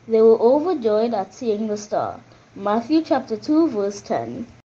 They were overjoyed at seeing the star. Matthew chapter 2 verse 10.